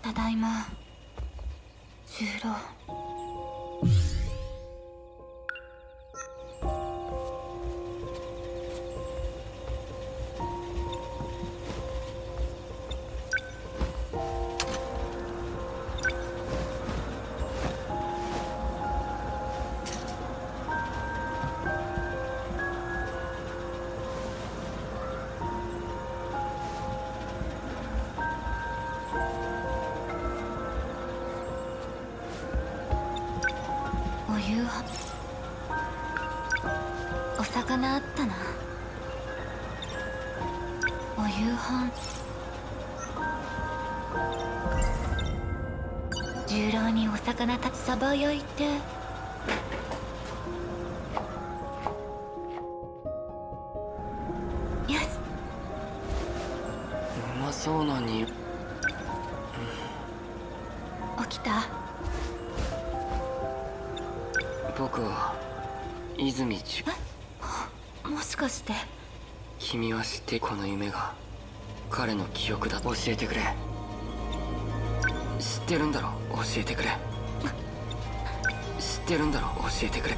ただいま、十郎。夕飯、お魚あったな。お夕飯、十郎にお魚たちサバ焼いて。よし。 うまそうなに。 起きた？ 僕は泉十。 もしかして。 君は知ってこの夢が彼の記憶だ。教えてくれ。知ってるんだろ。教えてくれ。知ってるんだろ。教えてくれ。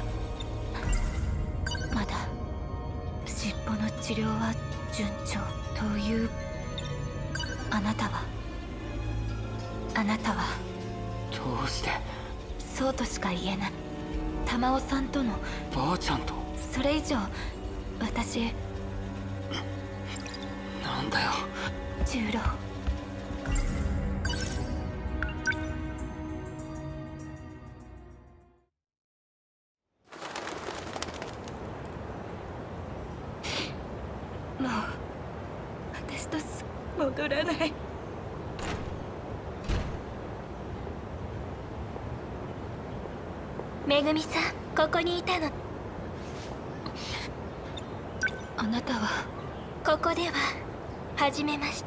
まだ尻尾の治療は順調という。あなたはどうして。 そうとしか言えない。玉緒さんとの。 ばあちゃんと。 それ以上私。 なんだよ十郎。もう私と戻らない。めぐみさん、ここにいたの。あなたは。ここでは初めまして、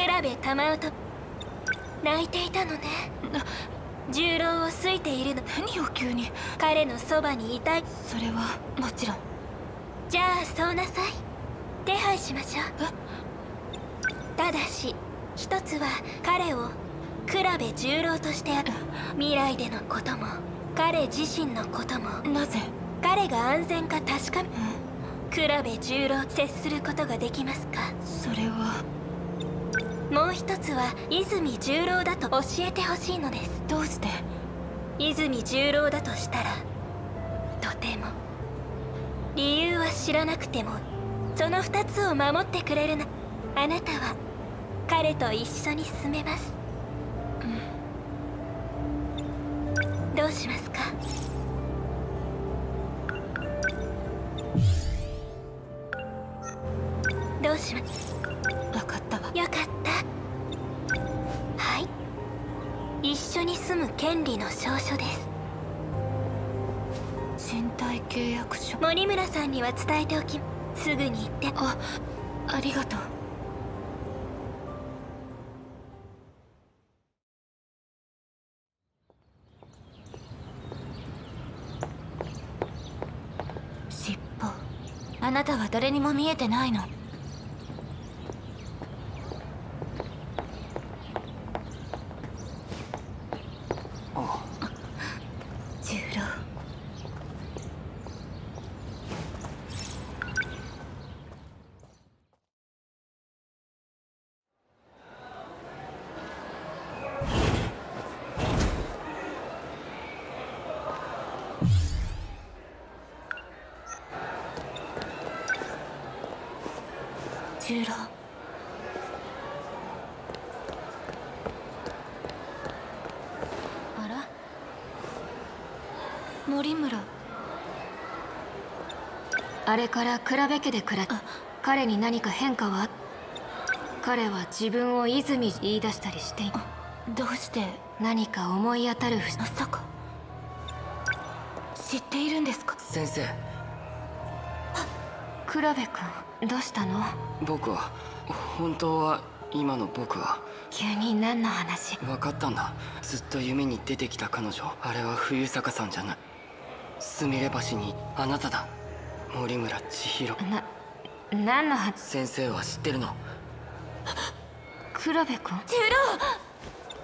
倉部玉緒と。泣いていたのね。十郎を好いているの。何を急に。彼のそばにいたい。それはもちろん。じゃあそうなさい。手配しましょう。ただし一つは彼を倉部十郎として未来でのことも彼自身のことも。なぜ彼が安全か確かめ。倉部十郎接することができますか。それは。もう一つは泉十郎だと教えてほしいのです。どうして。泉十郎だとしたらとても。理由は知らなくてもその二つを守ってくれるな。あなたは彼と一緒に住めます。どうしますか。どうします。分かったわ。よかった。はい、一緒に住む権利の証書です。賃貸契約書。森村さんには伝えておき。すぐに行って。ありがとう。尻尾。あなたは誰にも見えてないの。十郎。十郎。あら、森村。 あれから倉部家で彼に何か変化は。彼は自分を泉言い出したりしていた。 どうして。 何か思い当たるまさか知っているんですか。 先生。 倉部君、どうしたの。 僕は本当は今の僕は。 急に何の話。 分かったんだ。ずっと夢に出てきた彼女、あれは冬坂さんじゃない。すみれ橋にあなただ。森村千尋。 何の話。 先生は知ってるの。 倉部君。 十郎。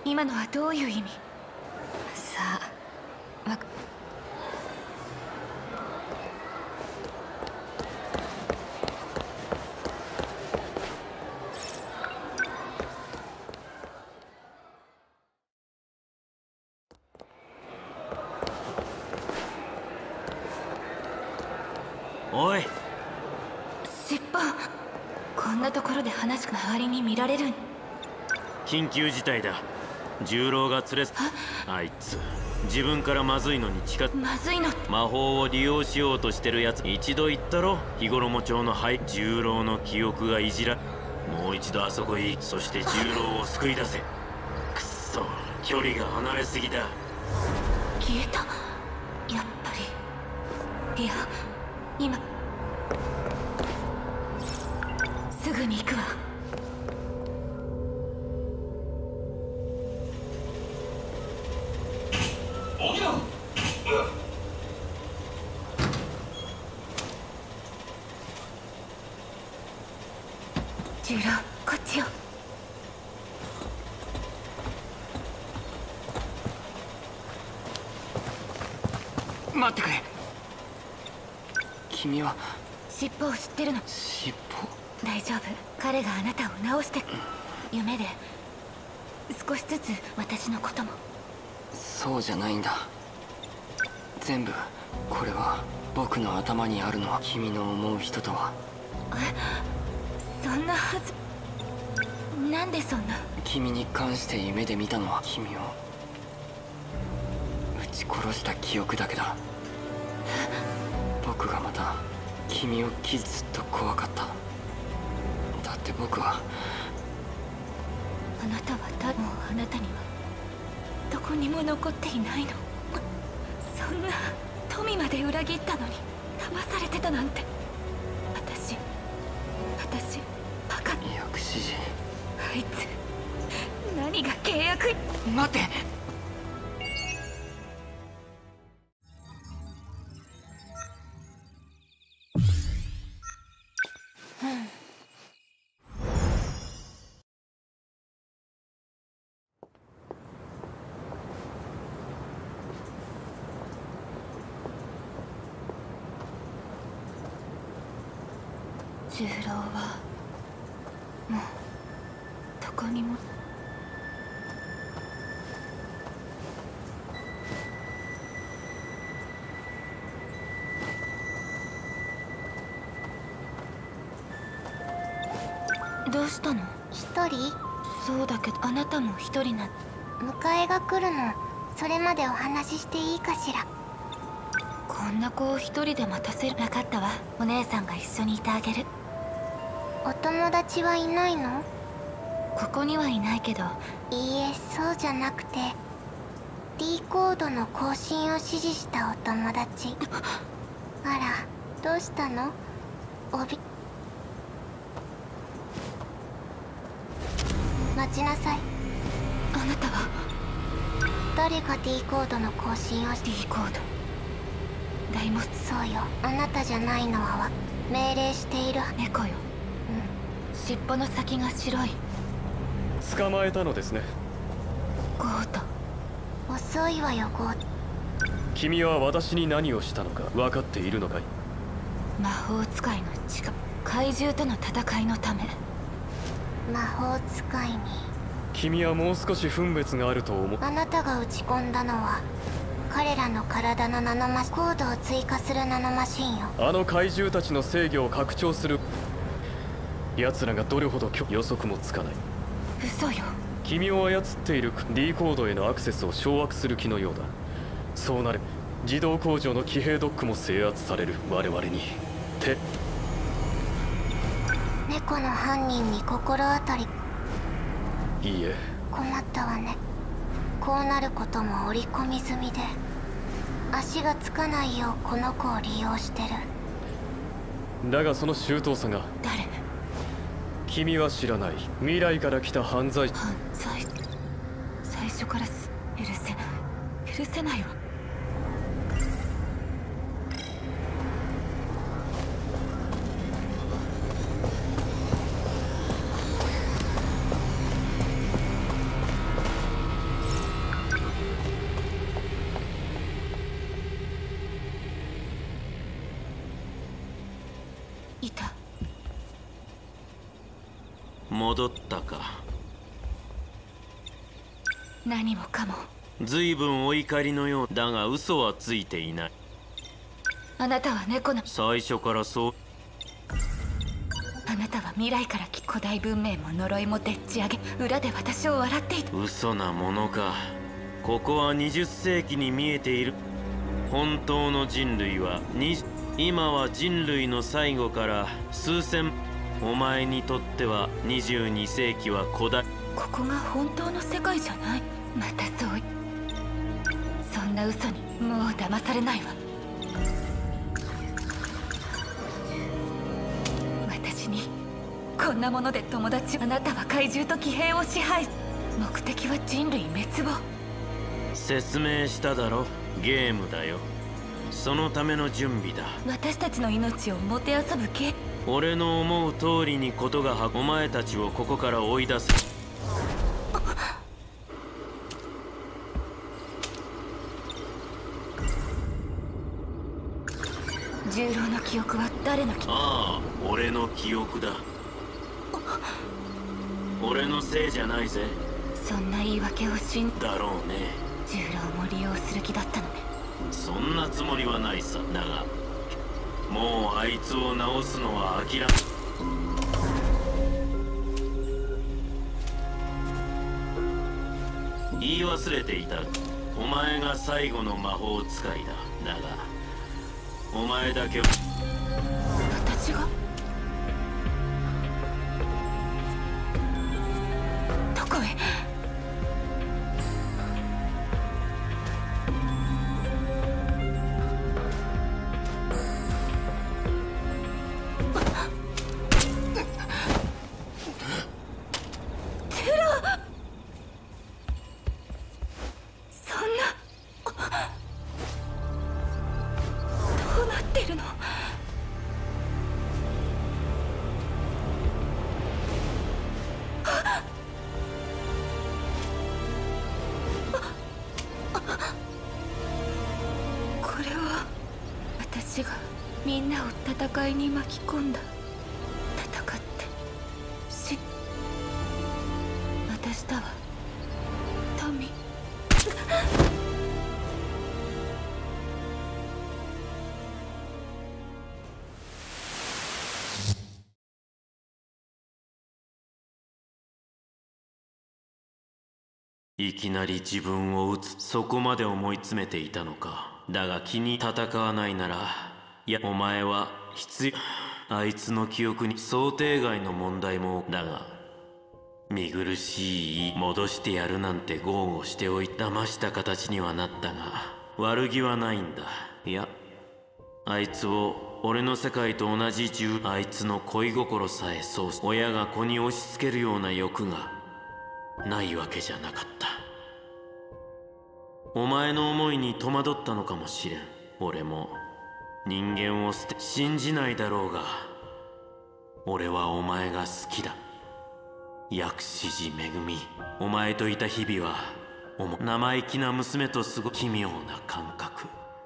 今のはどういう意味？さあ、 おい、 尻尾。こんなところで話が周りに見られる。 緊急事態だ。重郎が連れあいつ自分からまずいのに近づまずいの。 魔法を利用しようとしてるやつ。一度言ったろ、日頃も町の重郎の記憶がいじら。もう一度あそこへ行き、そして重郎を救い出せ。くっそ、距離が離れすぎだ。 消えた。やっぱり。いや、今すぐに行くわ。重郎、こっちよ。 待ってくれ。君は尻尾を知ってるの？ 尻尾？ 大丈夫。彼があなたを治して、夢で少しずつ私のことも。 そうじゃないんだ。全部これは僕の頭にあるのは君の思う人とは。 そんなはず。なんでそんな。 君に関して夢で見たのは君を撃ち殺した記憶だけだ。僕がまた君をずっと怖かった。だって僕は。 あなたはもうあなたにはどこにも残っていないの。そんな富まで裏切ったのに騙されてたなんて。私バカ。 薬師寺。 あいつ何が契約。 待って。 重郎はもうどこにも。どうしたの？ 一人？ そうだけど、あなたも一人な。 迎えが来るの。それまでお話ししていいかしら。 こんな子を一人で待たせる。なかったわ。お姉さんが一緒にいてあげる。 お友達はいないの？ ここにはいないけど。 いいえ、そうじゃなくて D コードの更新を指示したお友達。あら、どうしたの？待ちなさい。 あなたは誰が D コードの更新を D コード。大モス。 そうよ、あなたじゃないのは命令している。 猫よ。尻尾の先が白い。 捕まえたのですね。 ゴート。 遅いわよ、ゴート。 君は私に何をしたのか分かっているのかい？ 魔法使いの力。怪獣との戦いのため。 魔法使いに。 君はもう少し分別があると思う。 あなたが打ち込んだのは彼らの体のナノマシン、コードを追加するナノマシンよ。 あの怪獣たちの制御を拡張する。奴らがどれほど予測もつかない。 嘘よ。 君を操っている D コードへのアクセスを掌握する気のようだ。そうなれば自動工場の騎兵ドックも制圧される。我々に猫の犯人に心当たり。 いいえ。 困ったわね。こうなることも織り込み済みで、足がつかないようこの子を利用してる。 だがその周到さが。 誰？ 君は知らない。未来から来た犯罪。 最初から許せないわ。 戻ったか。 何もかも。 随分お怒りのようだが嘘はついていない。 あなたは猫の。 最初からそう。 あなたは未来から古代文明も呪いもでっち上げ、裏で私を笑っていた。 嘘なものか。ここは20世紀に見えている。本当の人類は今は人類の最後から数千。お前にとっては22世紀は古代。 ここが本当の世界じゃない。またそうそんな嘘にもう騙されないわ。私にこんなもので友達。あなたは怪獣と騎兵を支配。目的は人類滅亡。 説明しただろ。ゲームだよ。そのための準備だ。 私たちの命をもてあそぶゲーム。 俺の思う通りにことがお前たちをここから追い出す。 重郎の記憶は誰の記憶？ ああ、俺の記憶だ。俺のせいじゃないぜ。 そんな言い訳をだろうね。 重郎も利用する気だったのね。 そんなつもりはないさ。だがもうあいつを直すのは諦め。言い忘れていた。お前が最後の魔法使いだ。だがお前だけは。 私が？どこへ？私がみんなを戦いに巻き込んだ。戦って私だわトミー。 いきなり自分を撃つ。そこまで思い詰めていたのか。だが気に戦わないなら、いやお前は必要。あいつの記憶に想定外の問題も。だが見苦しい。戻してやるなんて豪語しておい騙した形にはなったが悪気はないんだ。いやあいつを俺の世界と同じあいつの恋心さえそう。親が子に押し付けるような欲がないわけじゃなかった。お前の思いに戸惑ったのかもしれん。俺も人間を捨て信じないだろうが俺はお前が好きだ。薬師寺めぐみ。お前といた日々は生意気な娘と過ご奇妙な感覚。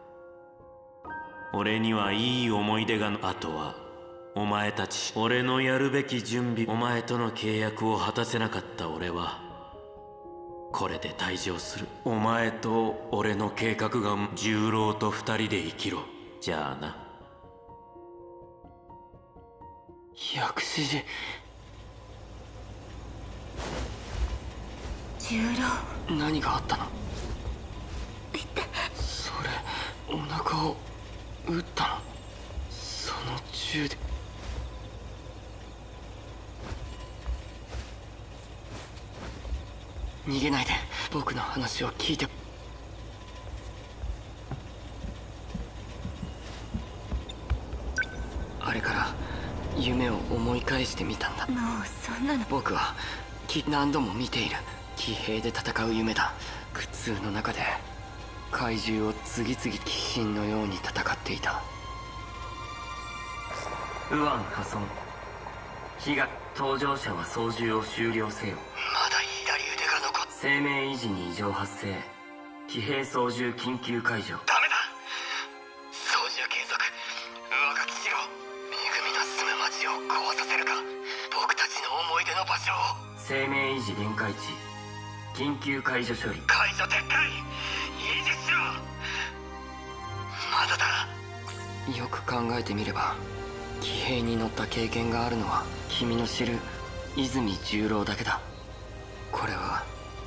俺にはいい思い出が。あとはお前たち。俺のやるべき準備。お前との契約を果たせなかった俺はこれで退場する。お前と俺の計画が重郎と二人で生きろ。じゃあな。 薬師寺。 重郎。 何があったの？それお腹を撃ったの？その銃で。逃げないで。僕の話を聞いて。あれから夢を思い返してみたんだ。 もうそんなの。 僕は何度も見ている。騎兵で戦う夢だ。苦痛の中で怪獣を次々鬼神のように戦っていた。ウアン破損。搭乗者は操縦を終了せよ。まだ左腕が残っ。生命維持に異常発生。騎兵操縦緊急解除。ダメだ。操縦継続。上書きしろ。めぐみの住む町を壊させるか。僕たちの思い出の場所生命維持限界値緊急解除処理。 解除撤回維持しろ。まだだ。 よく考えてみれば騎兵に乗った経験があるのは君の知る泉十郎だけだ。これは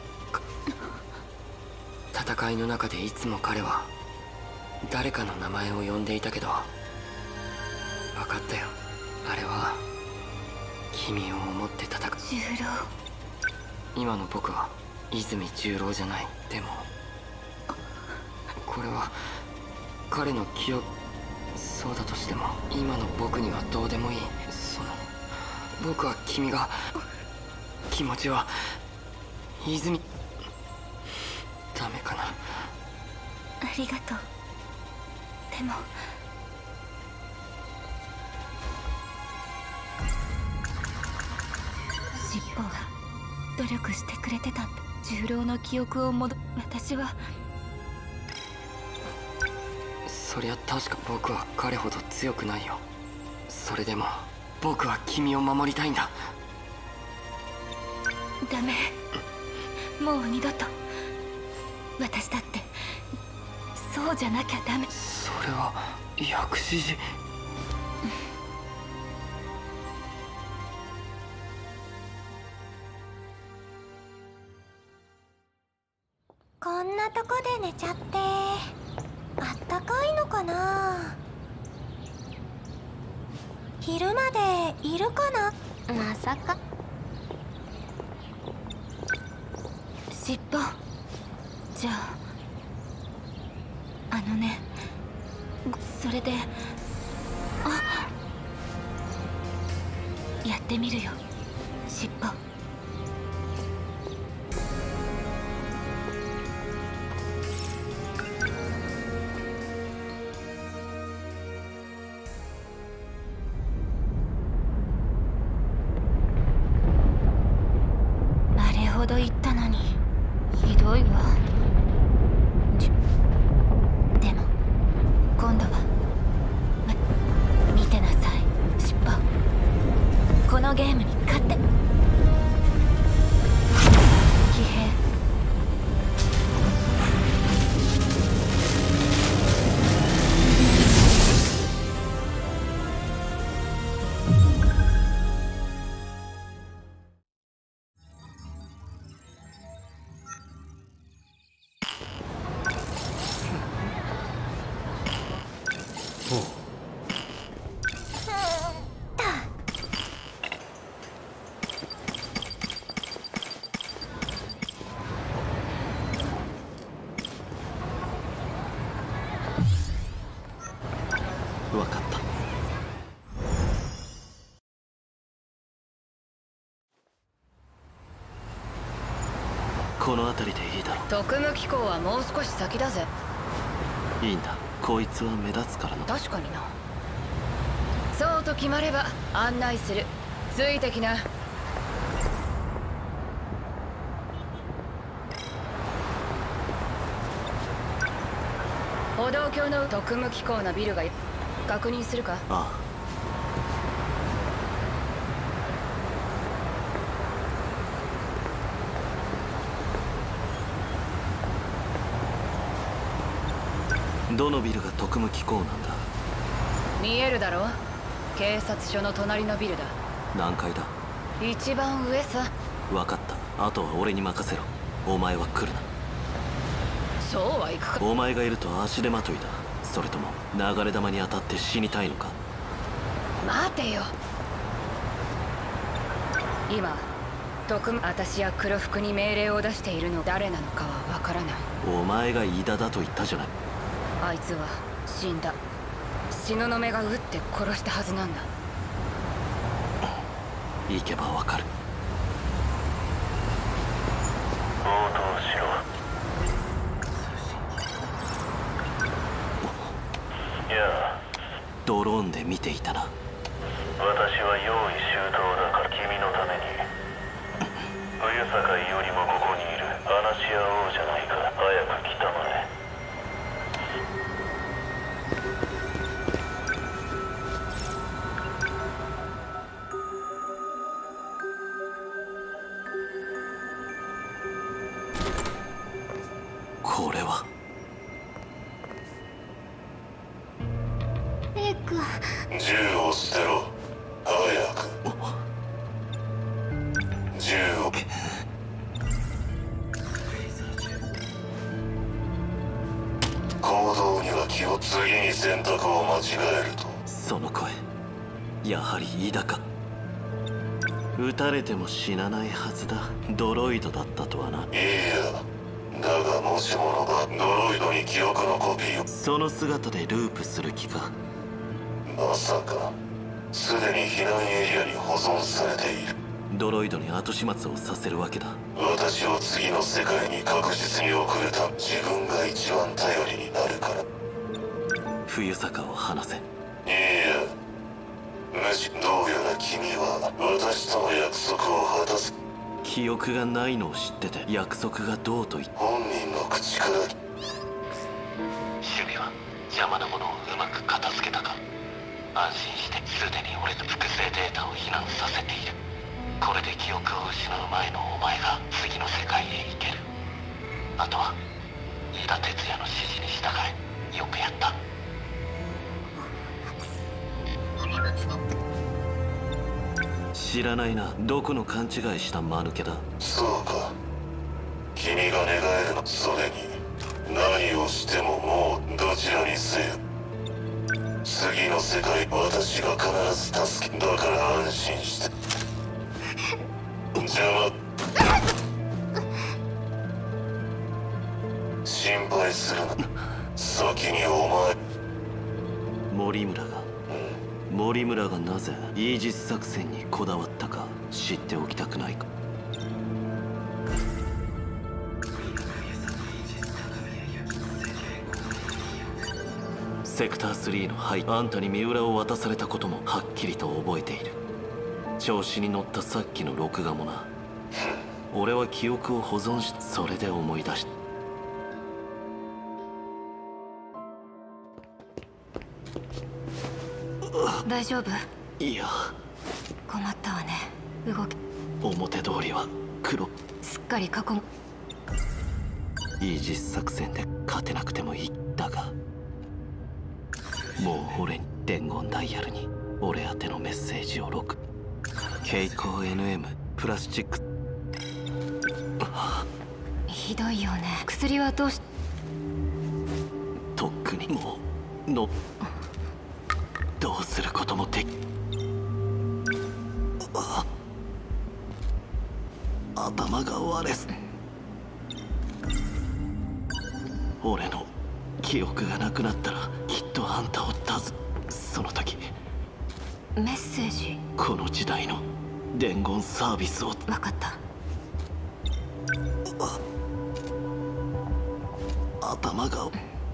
戦いの中でいつも彼は誰かの名前を呼んでいたけど、分かったよ。あれは君を思って戦う。 十郎。 今の僕は泉十郎じゃない。でもこれは彼の記憶。そうだとしても今の僕にはどうでもいい。僕は君が気持ちは泉。ダメかな。 ありがとう。でも尻尾は努力してくれてたんだ。十郎の記憶を私は。 そりゃ確か僕は彼ほど強くないよ。それでも僕は君を守りたいんだ。 ダメ。もう二度と。私だってそうじゃなきゃダメ。 それは薬師寺。 こんなとこで寝ちゃってあったかいのかな。昼までいるかな。まさか。 尻尾。じゃあね、それでやってみるよ尻尾。あれほど言ったのにひどいわ。でも今度は見てなさい尻尾。このゲームに勝って騎兵。 分かった。 この辺りでいいだろう。 特務機構はもう少し先だぜ。 いいんだ、こいつは目立つからな。 確かにな。そうと決まれば案内する。ついてきな。歩道橋の特務機構のビルが確認するか。 ああ。どのビルが特務機構なんだ。 見えるだろ。警察署の隣のビルだ。 何階だ。 一番上さ。 分かった。あとは俺に任せろ。お前は来るな。 そうはいくか。 お前がいると足手まといだ。それとも流れ弾に当たって死にたいのか。 待てよ。今私や黒服に命令を出しているの誰なのかはわからない。 お前が飯田だと言ったじゃない。 あいつは死んだ。東雲が撃って殺したはずなんだ。 行けばわかる。 応答しろ。いや、 ドローンで見ていたな。 私は用意周到だから君のために。冬坂よりもここにいる。話し合おうじゃないか。早く来たまえ。 これはレイ君。 銃を捨てろ。早く銃を。行動には気を。次に選択を間違えると。 その声、やはりイダか。撃たれても死なないはずだ。ドロイドだったとはな。 いや、だがもしもの場、ドロイドに記憶のコピーを。 その姿でループする気か。 まさかすでに避難エリアに保存されている。 ドロイドに後始末をさせるわけだ。 私を次の世界に確実に送れた。自分が一番頼りになるから。 冬坂を話せ。 いや、どうやら君は私との約束を果たす。 記憶がないのを知ってて約束がどうと言って。 本人の口から。 守備は邪魔なものをうまく片付けたか。安心して、すでに俺と複製データを避難させている。これで記憶を失う前のお前が次の世界へ行ける。あとは飯田哲也の指示に従え。よくやった。知らないな。どこの勘違いした間抜けだ。 そうか、君が願えるの。それに何をしてももうどちらにせよ次の世界、私が必ず助け。だから安心して。邪魔。心配するな。先にお前。 森村がなぜイージス作戦にこだわったか知っておきたくないか。セクター3のあんたに三浦を渡されたこともはっきりと覚えている。調子に乗ったさっきの録画もな。俺は記憶を保存し、それで思い出した。 大丈夫？ いや、 困ったわね。動き。 表通りは黒。 すっかり囲む。 イージス作戦で勝てなくてもいい。だがもう俺に伝言ダイヤルに俺宛てのメッセージを録。蛍光 NM プラスチック。 ひどいよね。薬はどうし。 とっくにもうの。どうすることもでき。頭が割れす。俺の記憶がなくなったらきっとあんたをその時メッセージ。 この時代の伝言サービスを。 分かった。 頭が。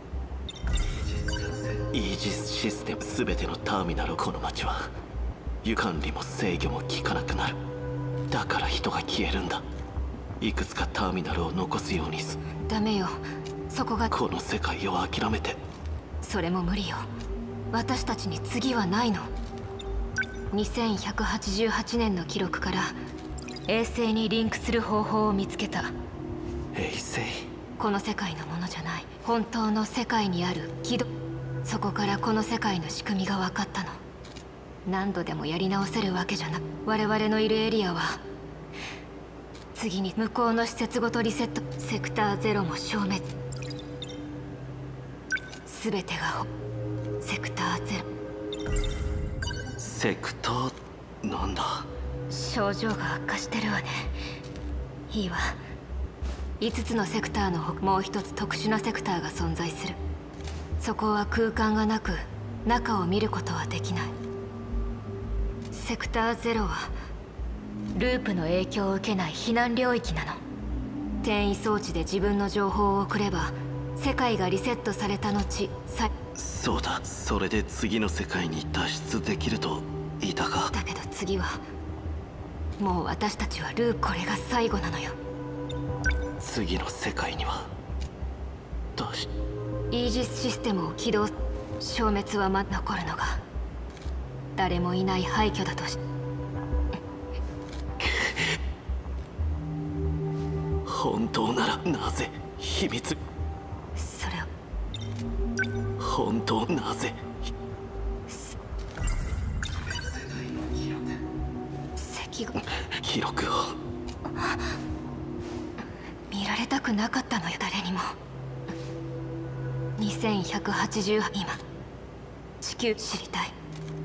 イージスシステム全てのターミナル。この街は管理も制御も効かなくなる。だから人が消えるんだ。いくつかターミナルを残すようにす。 ダメよ、そこが。 この世界を諦めて。 それも無理よ。私たちに次はないの。2188年の記録から衛星にリンクする方法を見つけた。 衛星？ この世界のものじゃない。本当の世界にある軌道。そこからこの世界の仕組みが分かったの。何度でもやり直せるわけじゃなく、我々のいるエリアは次に向こうの施設ごとリセット。セクター0も消滅。全てがセクター0。 セクターなんだ。 症状が悪化してるわね。いいわ。5つのセクターのほかもう一つ特殊なセクターが存在する。そこは空間がなく中を見ることはできない。セクター0はループの影響を受けない避難領域なの。転移装置で自分の情報を送れば世界がリセットされた後そうだ。それで次の世界に脱出できると言いたが。 だけど次はもう私たちはループ。これが最後なのよ。 次の世界にはイージスシステムを起動。消滅は残るのが誰もいない廃墟だとし。 本当ならなぜ秘密。 本当なぜ記録を見られたくなかったのよ、誰にも。2180今地球知りたい。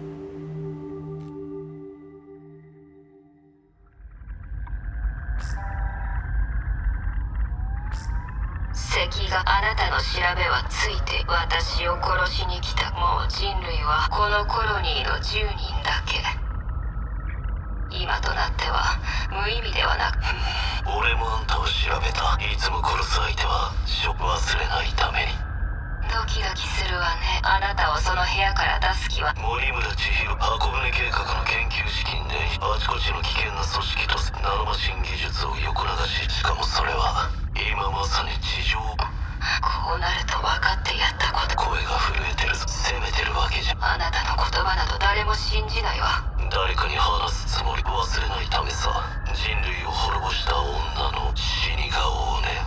敵があなたの調べはついて私を殺しに来た。もう人類はこのコロニーの10人だけ。今となっては無意味ではなく、 俺もあんたを調べた。いつも殺す相手は忘れないために。 ドキドキするわね。あなたをその部屋から出す気は。 森村千尋、箱舟計画の研究資金であちこちの危険な組織とナノマシン技術を横流し。しかもそれは今まさに地上。 こうなると分かってやったこと。 声が震えてるぞ。責めてるわけじゃ。 あなたの言葉など誰も信じないわ。 誰かに話すつもり。忘れないためさ。人類を滅ぼした女の死に顔をね。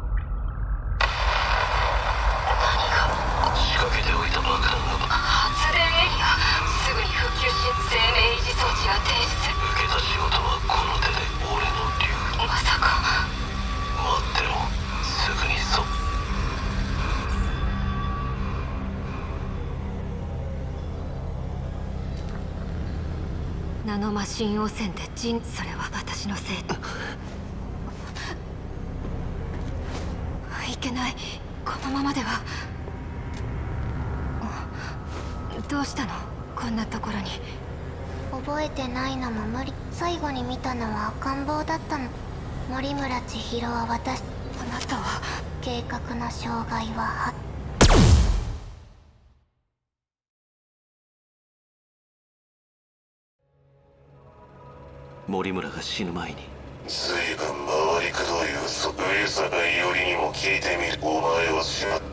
何が。 仕掛けておいた爆弾が。 発電エリア。すぐに復旧し生命維持装置が停止。 受けた仕事はこの手で俺の流。 まさか。 待ってろ、すぐにそ。 ナノマシン汚染でそれは私のせい。いけない、このままでは。どうしたの、こんなところに。 覚えてないのも無理。最後に見たのは赤ん坊だったの。森村千尋は私。 あなたは。 計画の障害は森村が死ぬ前に。 随分回りくどい嘘。上坂伊織にも聞いてみる。お前は死な。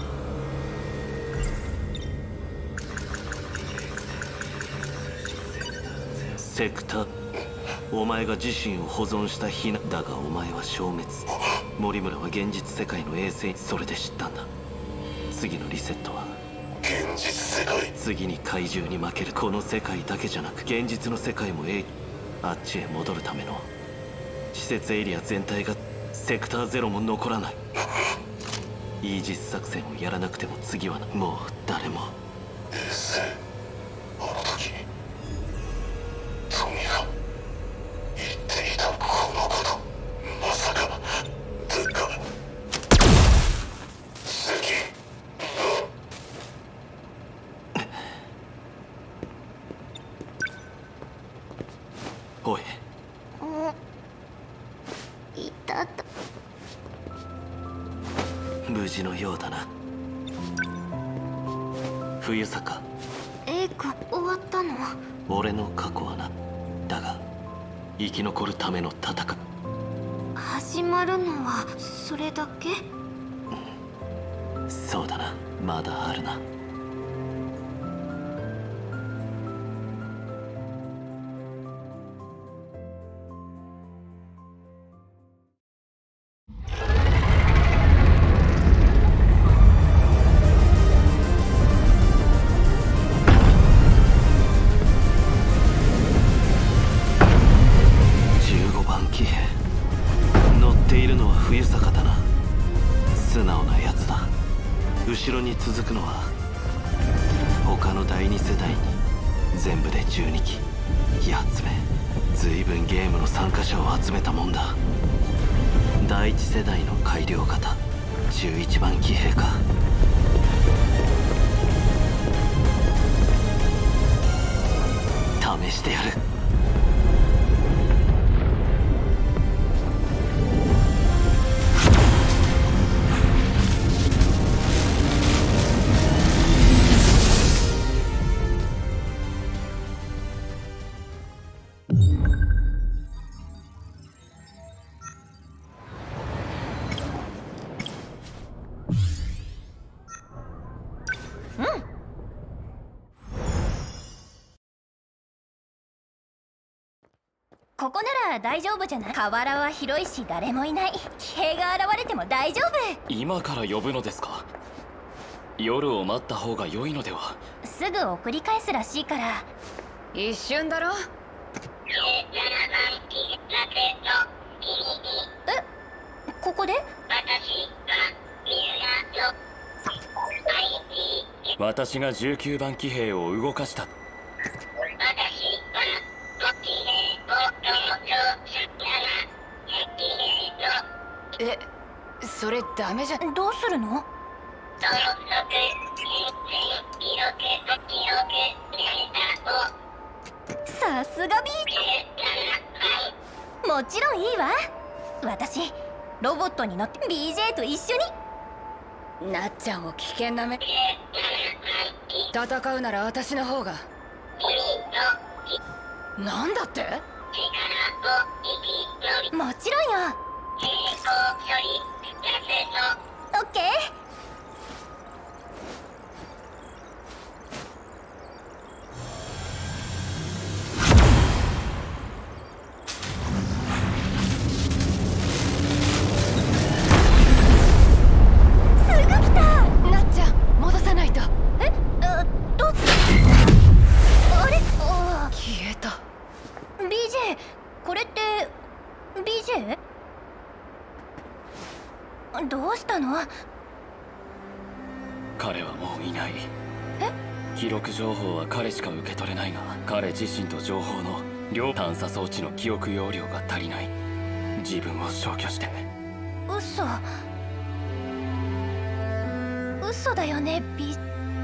セクター、お前が自身を保存したヒナだが、お前は消滅。森村は現実世界の衛星。それで知ったんだ。次のリセットは現実世界。 次に怪獣に負ける。この世界だけじゃなく現実の世界もあっちへ戻るための施設エリア全体が。セクターゼロも残らない。イージス作戦をやらなくても次はもう誰も。 衛星、あの時トミが言っていたこのこと。まさか。だが関おい。 いたと。 無事のようだな。冬坂。 終わったの。 俺の過去はな。だが生き残るための戦い。 始まるのはそれだけ。 そうだな、まだあるな。後ろに続くのは他の第2世代に全部で12機。やつめ、随分ゲームの参加者を集めたもんだ。第1世代の改良型11番騎兵か。試してやる。 ここなら大丈夫じゃない。河原は広いし誰もいない。騎兵が現れても大丈夫。 今から呼ぶのですか。 夜を待った方が良いのでは。 すぐ送り返すらしいから。 一瞬だろ。 え、ここで？ 私が19番騎兵を動かした。 え、それダメじゃ。 どうするの？さすがもちろんいいわ。私ロボットに乗って BJ と一緒に。なっちゃんを危険な目。戦うなら私の方が。なんだって？ もちろんよ。オッケー。これって BJ？ どうしたの？ 彼はもういない。 え？ 記録情報は彼しか受け取れないが、彼自身と情報の両探査装置の記憶容量が足りない。自分を消去して。 嘘だよね、BJ。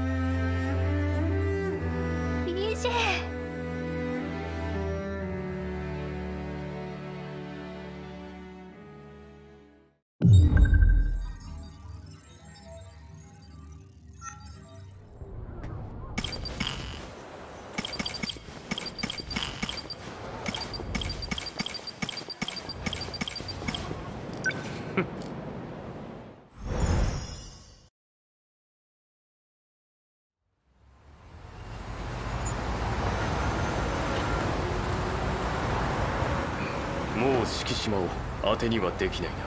もう敷島を当てにはできない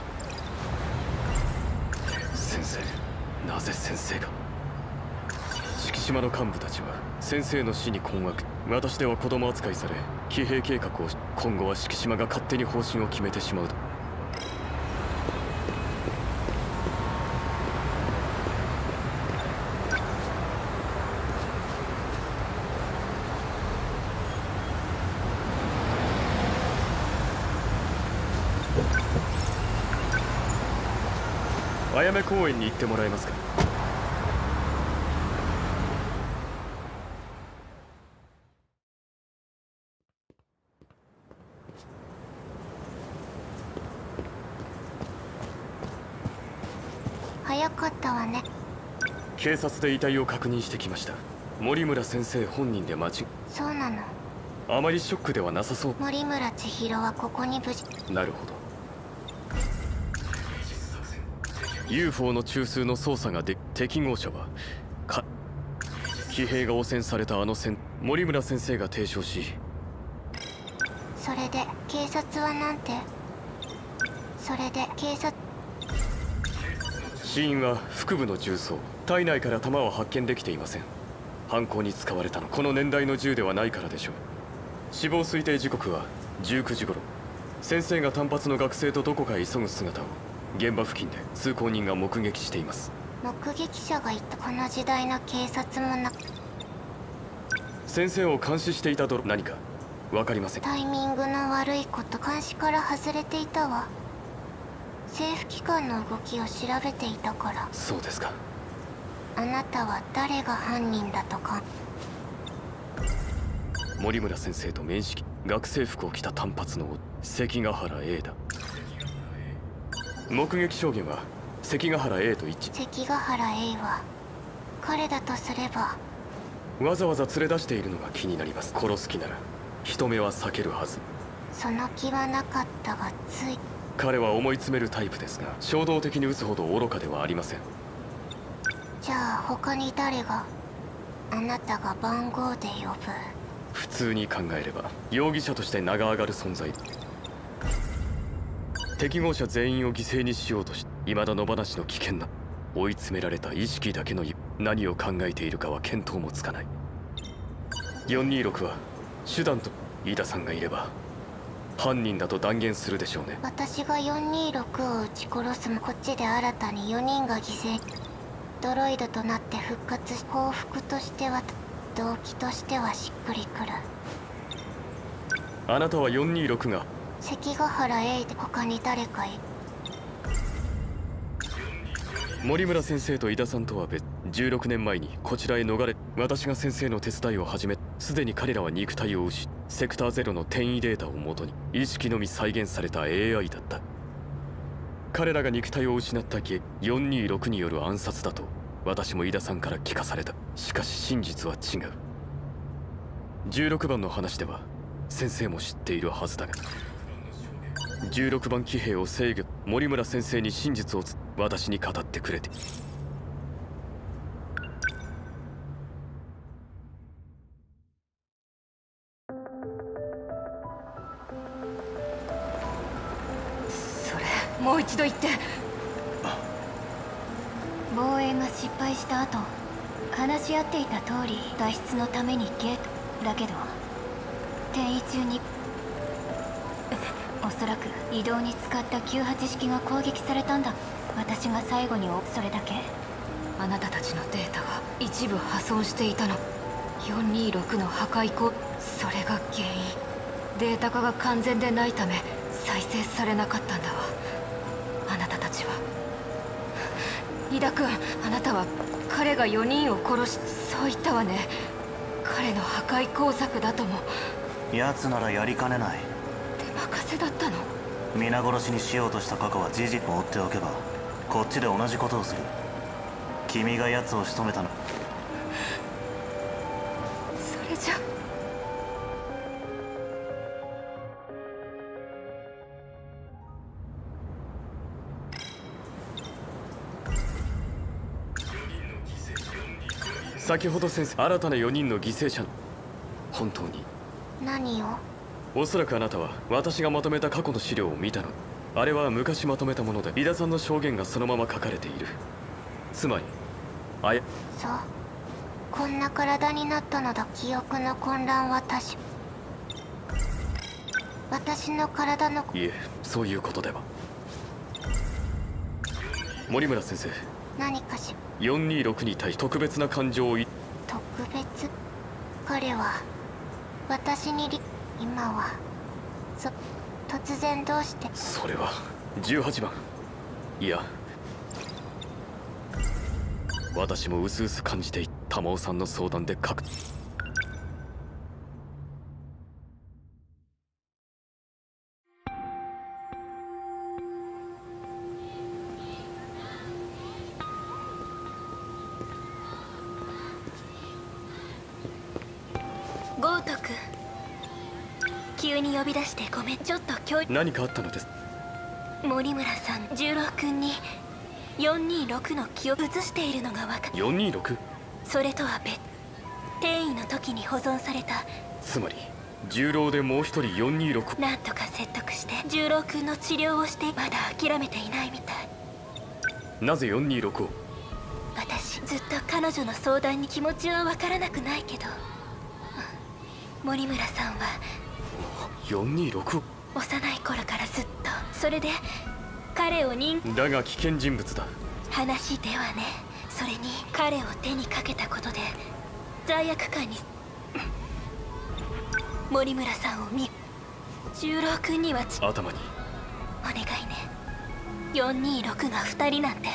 な。先生、なぜ先生が？敷島の幹部たちは先生の死に困惑。私では子供扱いされ、騎兵計画を今後は敷島が勝手に方針を決めてしまうと。あやめ公園に行ってもらえますか？ 早かったわね。 警察で遺体を確認してきました。森村先生本人で間違い。 そうなの。 あまりショックではなさそう。 森村千尋はここに無事。 なるほど。UFO の中枢の操作がで適合者は騎兵が汚染されたあの森村先生が提唱し。 それで警察はなんて？それで警察。 死因は腹部の銃創。体内から弾は発見できていません。犯行に使われたのこの年代の銃ではないからでしょう。死亡推定時刻は19時頃。先生が単発の学生とどこかへ急ぐ姿を現場付近で通行人が目撃しています。 目撃者がいた。この時代の警察もな。 先生を監視していた何か分かりません。 タイミングの悪いこと。監視から外れていたわ。政府機関の動きを調べていたから。 そうですか。 あなたは誰が犯人だとか？ 森村先生と面識。学生服を着た単発の関ヶ原 A だ。目撃証言は関ヶ原 A と一致。 関ヶ原 A は彼だとすれば。 わざわざ連れ出しているのが気になります。殺す気なら人目は避けるはず。 その気はなかったがつい。 彼は思い詰めるタイプですが、衝動的に撃つほど愚かではありません。 じゃあ他に誰が？あなたが番号で呼ぶ。 普通に考えれば容疑者として名が上がる存在。適合者全員を犠牲にしようとし、未だ野放しの危険な追い詰められた意識だけの何を考えているかは見当もつかない。426は手段と飯田さんがいれば犯人だと断言するでしょうね。 私が426を撃ち殺すもこっちで新たに4人が犠牲。ドロイドとなって復活し、報復としては動機としてはしっくりくる。 あなたは426が関ヶ原 A で他に誰かい。 森村先生と井田さんとは別。16年前にこちらへ逃れ、私が先生の手伝いを始め、すでに彼らは肉体を失い、セクターゼロの転移データをもとに意識のみ再現された AI だった。彼らが肉体を失った原因、426による暗殺だと私も井田さんから聞かされた。しかし真実は違う。16番の話では先生も知っているはずだが、16番騎兵を制御、森村先生に真実を私に語ってくれて。 それもう一度言って。 防衛が失敗した後、話し合っていた通り脱出のためにゲートだけど、転移中におそらく移動に使った98式が攻撃されたんだ。私が最後にそれだけ。 あなたたちのデータが一部破損していたの。426の破壊それが原因。データ化が完全でないため再生されなかったんだわ。あなたたちは。井田君、あなたは彼が4人を殺し、そう言ったわね。彼の破壊工作だとも。 奴ならやりかねない。 手任せだったの。 皆殺しにしようとした過去は事実を追っておけばこっちで同じことをする。君が奴を仕留めたの。 それじゃ。 先ほど先生、新たな4人の犠牲者の本当に何を。 おそらくあなたは私がまとめた過去の資料を見たの。あれは昔まとめたもので、井田さんの証言がそのまま書かれている。つまりそう、こんな体になったのだ。記憶の混乱は私の体の。 いえ、そういうことでは。森村先生、 何かし 426に対し特別な感情を特別。彼は私に今は突然どうして。 それは18番。いや、私も薄々感じていた。玉緒さんの相談で豪徳、急に呼び出してごめん。ちょっと何かあったのです。 森村さん、十郎君に426の気を移しているのが分かる。 426？ それとは別。転移の時に保存された。 つまり十郎でもう一人426。 なんとか説得して十郎君の治療をして。まだ諦めていないみたい。 なぜ426を。 私ずっと彼女の相談に気持ちは分からなくないけど、森村さんは 426を幼い頃からずっと。それで彼をだが危険人物だ。 話ではね。それに彼を手にかけたことで罪悪感に。森村さんを十郎君には頭にお願いね。426が2人なんて。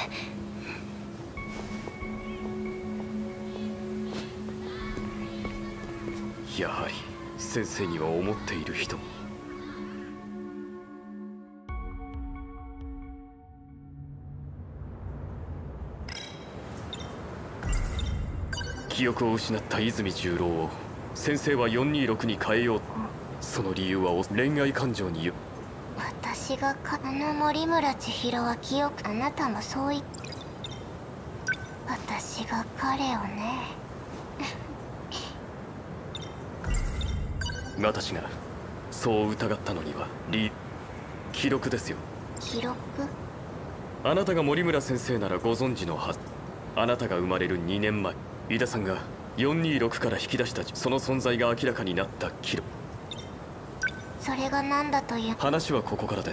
やはり先生には思っている人も。記憶を失った泉十郎を先生は426に変えよう。その理由は恋愛感情に。 私が森村千尋は記憶。あなたもそう言って。私が彼をね。 私がそう疑ったのには記録ですよ。 記録？ あなたが森村先生ならご存知のはず。 あなたが生まれる2年前、井田さんが426から引き出したその存在が明らかになった記録。 それが何だという。 話はここからです。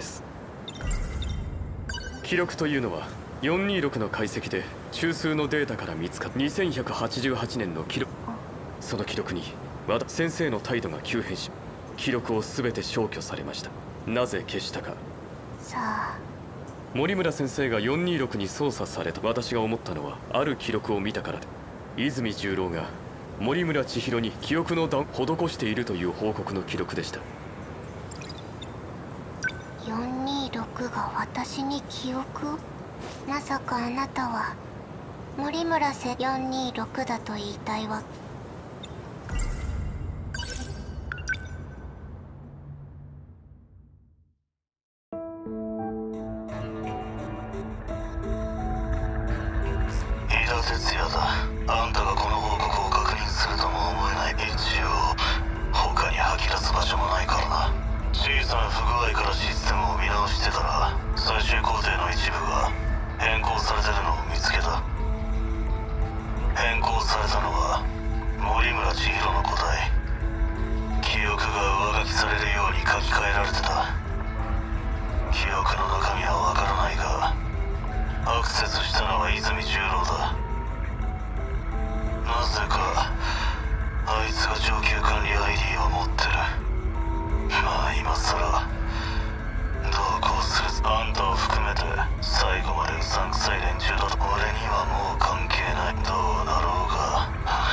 記録というのは426の解析で中枢のデータから見つかった2188年の記録。その記録に先生の態度が急変し、記録を全て消去されました。なぜ消したか。 さあ、 森村先生が426に操作された。私が思ったのはある記録を見たからで、泉十郎が森村千尋に記憶の段を施しているという報告の記録でした。 426が私に記憶？まさかあなたは森村瀬426だと言いたいわ。 井田哲也だ。あんたがこの報告を確認するとも思えない。一応他に吐き出す場所もないからな。小さな不具合からシステムを見直してたら、最終工程の一部が変更されてるのを見つけた。変更されたのは森村千尋の答え。記憶が上書きされるように書き換えられてた。記憶の中身はわからないが、アクセスしたのは泉十郎だ。なぜかあいつが上級管理 ID を持ってる。まあ今さらどうこうする。あんたを含めて最後までうさんくさい連中だと。俺にはもう関係ない。どうなろうが。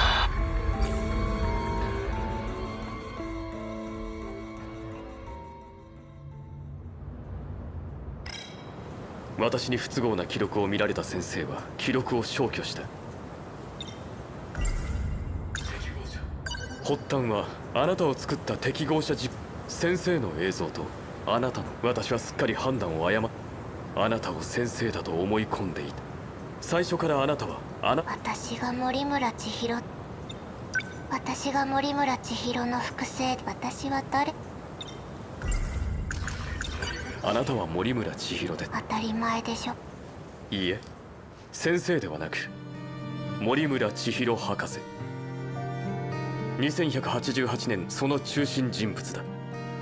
私に不都合な記録を見られた先生は記録を消去した。発端はあなたを作った適合者先生の映像とあなたの。私はすっかり判断を誤っ、あなたを先生だと思い込んでいた。最初からあなたは私が森村千尋の複製。私は誰？ あなたは森村千尋で。 当たり前でしょ。 いいえ、先生ではなく森村千尋博士。2188年その中心人物だ。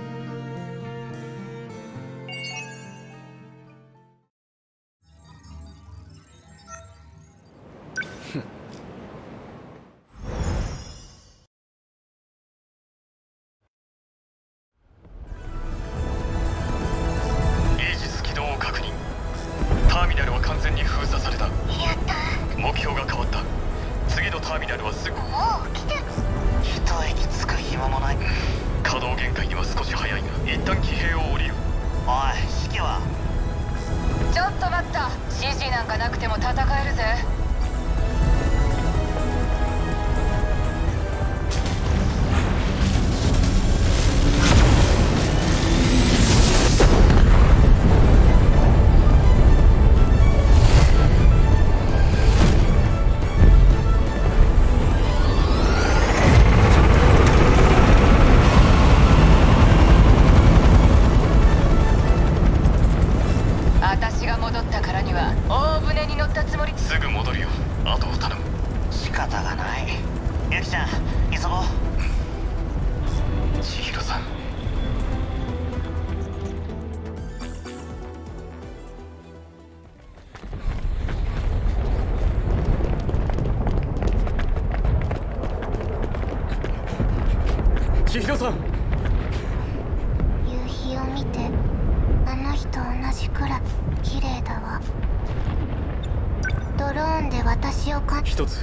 千尋さん。 夕日を見て、あの日と同じくらい綺麗だわ。ドローンで私を一つ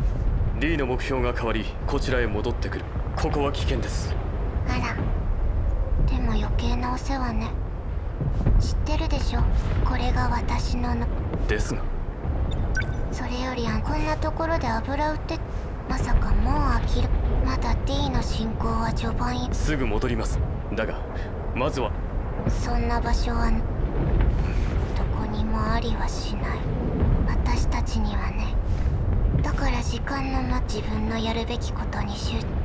D の目標が変わり、こちらへ戻ってくる。ここは危険です。 あら、でも余計なお世話ね。知ってるでしょ、これが私のですが、 それよりこんなところで油売ってまさかもう飽きる。まだ D の進行は序盤へ。 すぐ戻ります。だがまずはそんな場所はどこにもありはしない。私たちにはね。だから時間の自分のやるべきことに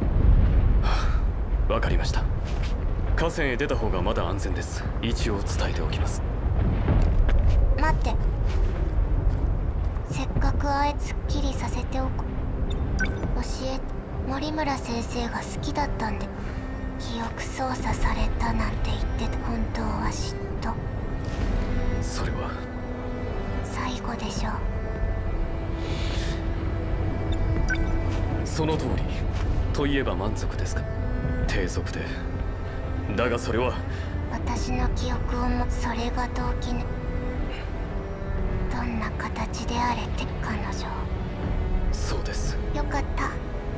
わかりました。河川へ出た方がまだ安全です。一応伝えておきます。 待って、せっかくくすっきりさせておく。森村先生が好きだったんで、記憶操作されたなんて言ってた。本当は嫉妬。 それは最後でしょ。 その通りといえば満足ですか。低俗で、だがそれは私の記憶をも、それが動機ね。どんな形であれって彼女。 そうです。 よかった。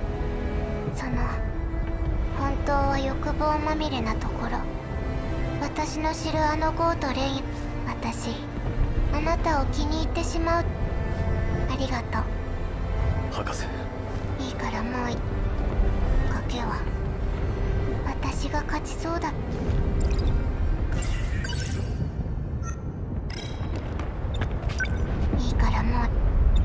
本当は欲望まみれなところ、私の知るあのゴーとレイン、私あなたを気に入ってしまう。ありがとう博士。 いいからもういい。賭けは私が勝ちそうだ。いいからもう。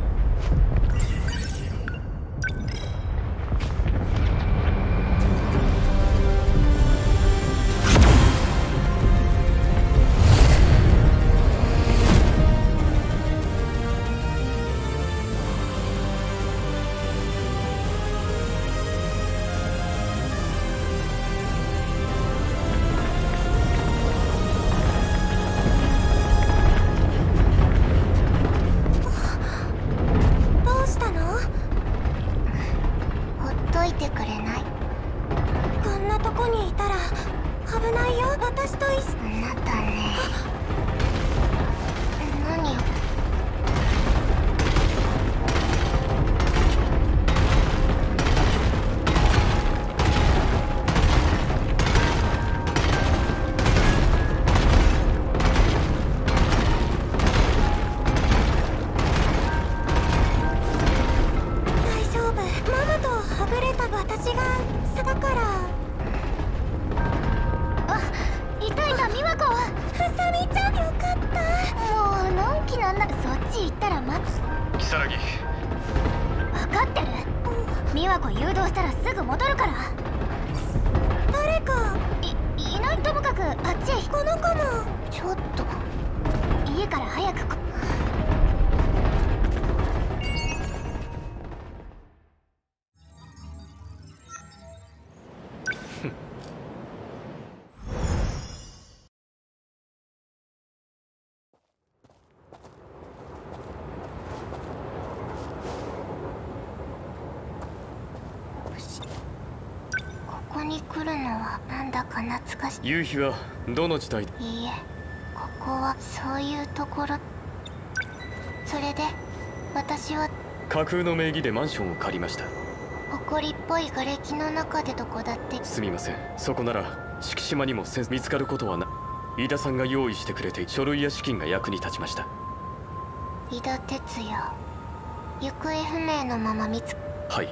ここに来るのはなんだか懐かしい。 夕日はどの時代？ いいえ、ここはそういうところ。それで私は架空の名義でマンションを借りました。 埃っぽい瓦礫の中でどこだって。 すみません。そこなら敷島にも見つかることはな。井田さんが用意してくれて書類や資金が役に立ちました。 井田哲也、行方不明のままはい、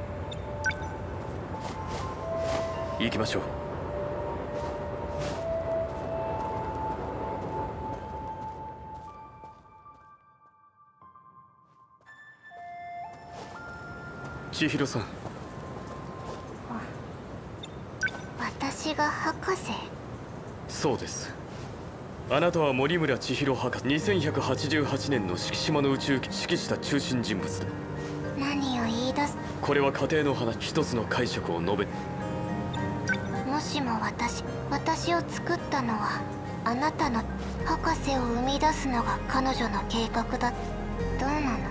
行きましょう。千尋さん。 私が博士？ そうです。あなたは森村千尋博士。2188年の敷島の宇宙機指揮した中心人物だ。 何を言い出す。 これは家庭の話、一つの解釈を述べ。 もしも私を作ったのはあなたの。博士を生み出すのが彼女の計画だ。どうなの？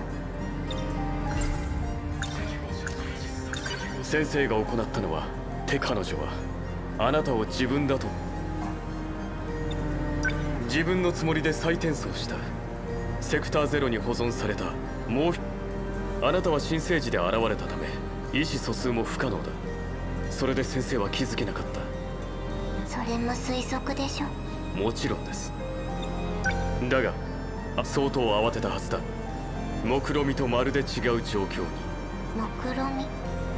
先生が行ったのは彼女はあなたを自分だと自分のつもりで再転送した。セクター0に保存されたもうあなたは新生児で現れたため意思疎通も不可能だ。それで先生は気づけなかった。 それも推測でしょ。 もちろんです。だが相当慌てたはずだ。目論見とまるで違う状況に。 目論見。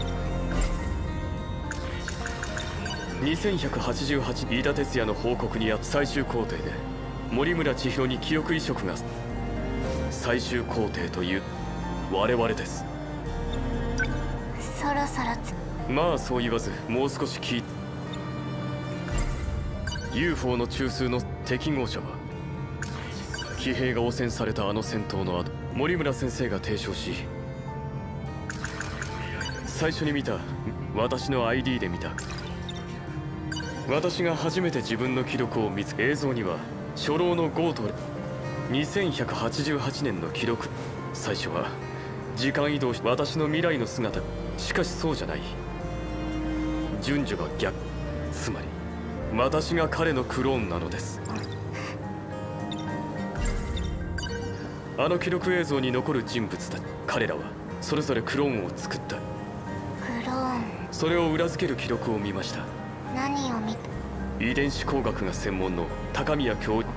2188飯田哲也の報告にあった最終工程で森村千尋に記憶移植が。最終工程という我々です。 そろそろまあそう言わずもう少し聞いて。 UFO の中枢の適合者は騎兵が汚染されたあの戦闘の後森村先生が提唱し、最初に見た私の ID で見た。私が初めて自分の記録を見つけ、映像には初老のゴート2188年の記録。最初は時間移動し私の未来の姿。しかしそうじゃない。順序が逆。つまり私が彼のクローンなのです。あの記録映像に残る人物たち、彼らはそれぞれクローンを作った。 クローン。 それを裏付ける記録を見ました。 何を見た？ 遺伝子工学が専門の高宮教授。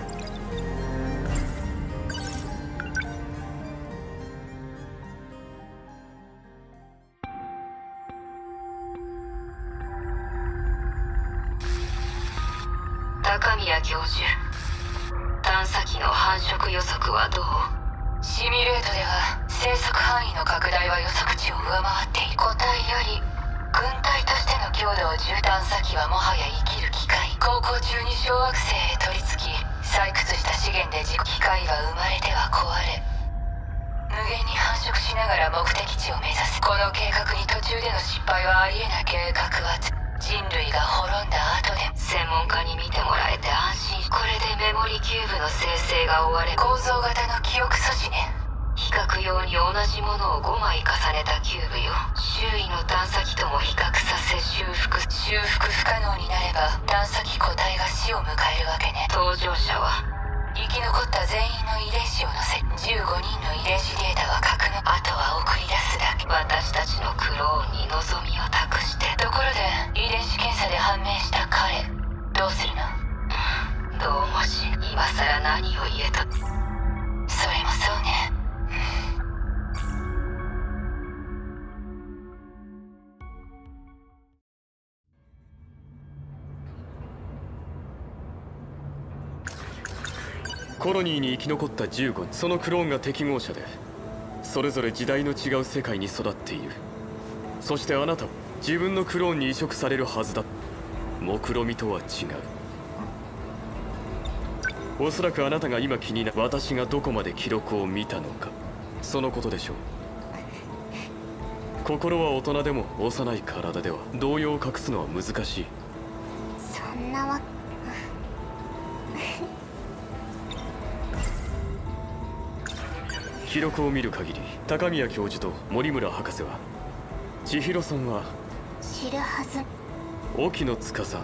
高宮教授、探査機の繁殖予測はどう？シミュレートでは生息範囲の拡大は予測値を上回っている。個体より軍隊としての強度を重探査機はもはや生きる機械。航行中に小惑星へ取り付き採掘した資源で機械は生まれては壊れ、無限に繁殖しながら目的地を目指す。この計画に途中での失敗はありえない。計画は人類が滅んだ後で専門家に見てもらえて安心。これでメモリキューブの生成が終われ、構造型の記憶素子ね。比較用に同じものを5枚重ねたキューブよ。周囲の探査機とも比較させ修復不可能になれば探査機個体が死を迎えるわけね。搭乗者は生き残った全員の遺伝子を乗せ、15人の遺伝子データは核の、あとは送り出すだけ。私たちのクローンに望みを託して。ところで遺伝子検査で判明した彼、どうするの？どうもし、今さら何を言えと。それもそうね。 コロニーに生き残った15人、そのクローンが適合者で、それぞれ時代の違う世界に育っている。そしてあなたは自分のクローンに移植されるはずだ。目論見とは違う。おそらくあなたが今気になる、私がどこまで記録を見たのか、そのことでしょう。心は大人でも幼い体では動揺を隠すのは難しい。 そんなわけ。 記録を見る限り、高宮教授と森村博士は、千尋さんは知るはず。 沖野司。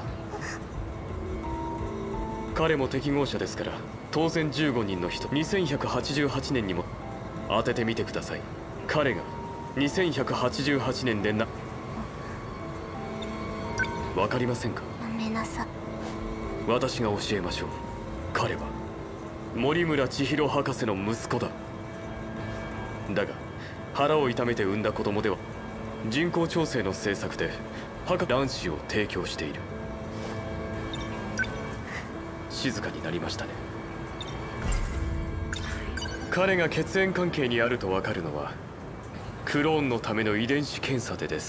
彼も適合者ですから、当然15人の人。2188年にも当ててみてください。彼が2188年でわかりませんか？ やめなさい。 私が教えましょう。彼は森村千尋博士の息子だ。だが腹を痛めて産んだ子供では、人工調整の政策で卵子を提供している。静かになりましたね。彼が血縁関係にあると分かるのは、クローンのための遺伝子検査でです。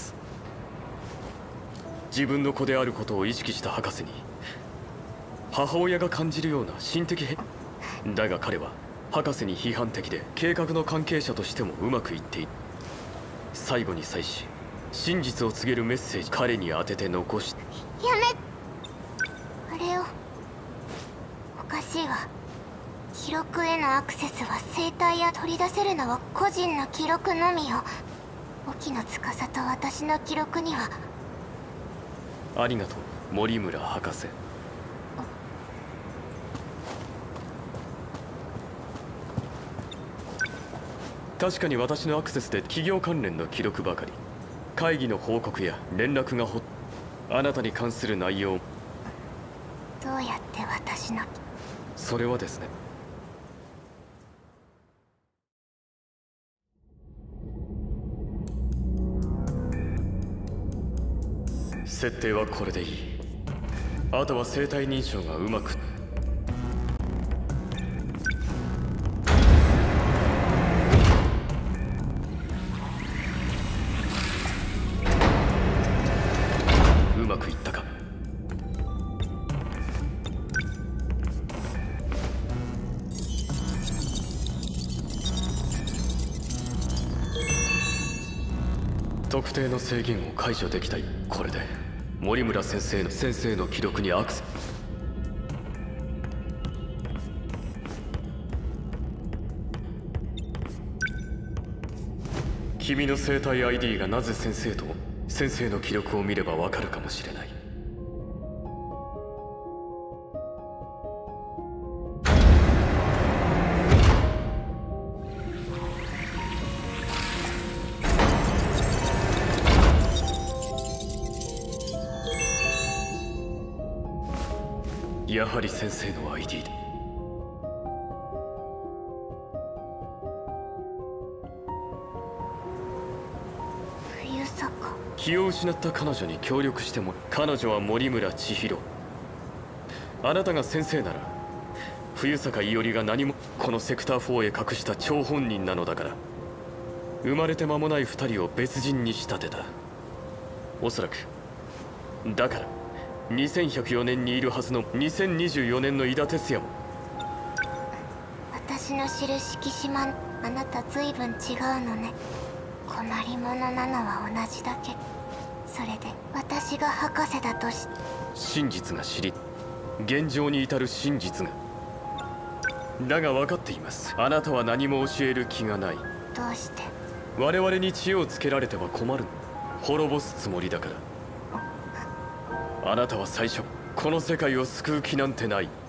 自分の子であることを意識した博士に、母親が感じるような心的変。だが彼は博士に批判的で、計画の関係者としてもうまくいっている。最後に際し真実を告げるメッセージ、彼に当てて残し。 やめ。あれを。おかしいわ。記録へのアクセスは生体や取り出せるのは個人の記録のみよ。沖野司と私の記録には。 ありがとう、森村博士。確かに私のアクセスで企業関連の記録ばかり。会議の報告や連絡があなたに関する内容。 どうやって私の。 それはですね、設定はこれでいい。あとは生体認証がうまく。うまくいったか。 特定の制限を解除できたい。これで森村先生の記録にアクセス。君の生体 ID がなぜ先生の記録を見ればわかるかもしれない。やはり先生の ID だ。 冬坂。 気を失った彼女に協力しても。彼女は森村千尋。あなたが先生なら冬坂伊織が何もこのセクター4へ隠した張本人なのだから。生まれて間もない2人を別人に仕立てた。おそらくだから2104年にいるはずの2024年の伊田哲也も。 私の知る色島、あなた随分違うのね。困り者なのは同じだけ。それで私が博士だと真実が知り、現状に至る真実が。だが分かっています。あなたは何も教える気がない。 どうして？ 我々に知恵をつけられては困る。滅ぼすつもりだから。あなたは最初この世界を救う気なんてない。